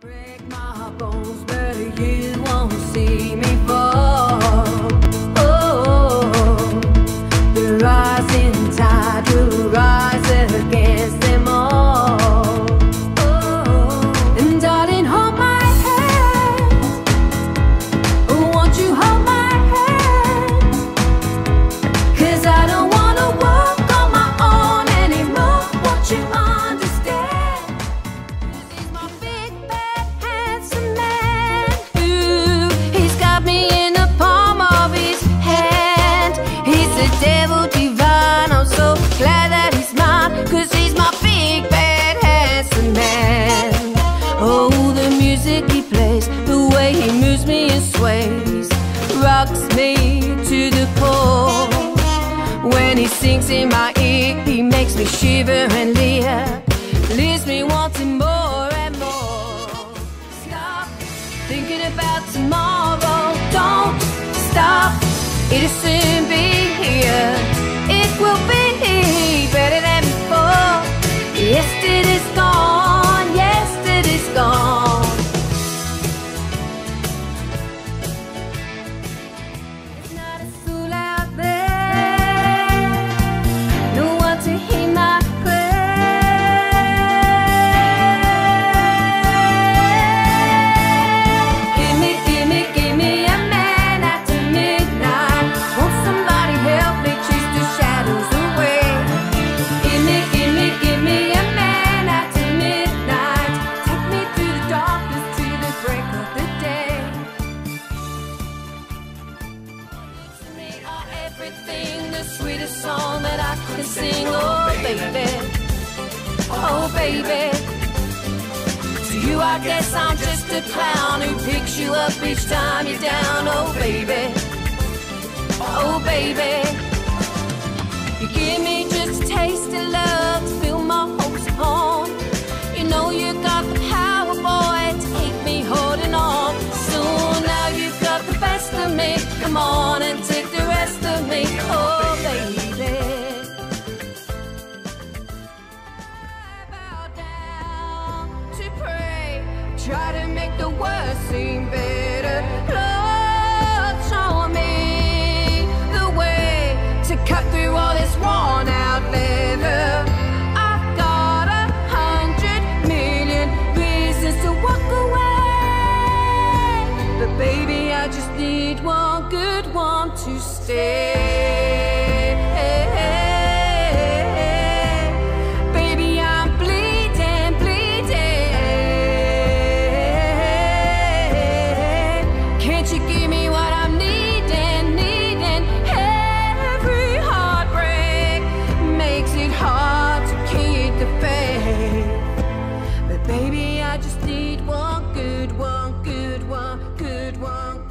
Break my bones, but you won't see me fall. Oh, the rising tide will rise against them all. Oh, and darling, hold my hand. Oh, won't you hold my hand? 'Cause I don't wanna walk on my own anymore. Won't you understand? 'Cause he's my big bad handsome man. Ooh, he's got me in the palm of his hand. He's the devil divine. I'm so glad that he's mine. 'Cause he's my big bad handsome man. Oh, the music he plays, the way he moves me and sways, rocks me to the core. When he sings in my ear, he makes me shiver and leer, leaves me wanting more and more. Stop thinking about tomorrow. Don't stop, it'll soon be here. It will be better than before. Yesterday's gone, yesterday's gone. There's not a soul out there, no one to hear my prayer. Give me a man after midnight. Won't somebody help me chase the shadows away? Give me a man after midnight. Take me through the darkness to the break of the day. To me are everything, the sweetest song that I could sing. Oh baby, oh baby. To you I guess I'm just a clown who picks you up each time you're down. Oh baby, oh baby. You give me just a taste of love to fill my hopes home. You know you got the power, boy, to keep me holding on. So now you've got the best of me. Come on and take the rest of me. Oh baby, I bow down to pray, try to make the worst seem better. Lord, show me the way to cut through all this worn out leather. I've got 100 million reasons to walk away, but baby, I just need one good one to stay. Baby, I'm bleeding, bleeding. Can't you give me what I'm needing, needing? Every heartbreak makes it hard to keep the faith, but baby, I just need one good one, good one, good one.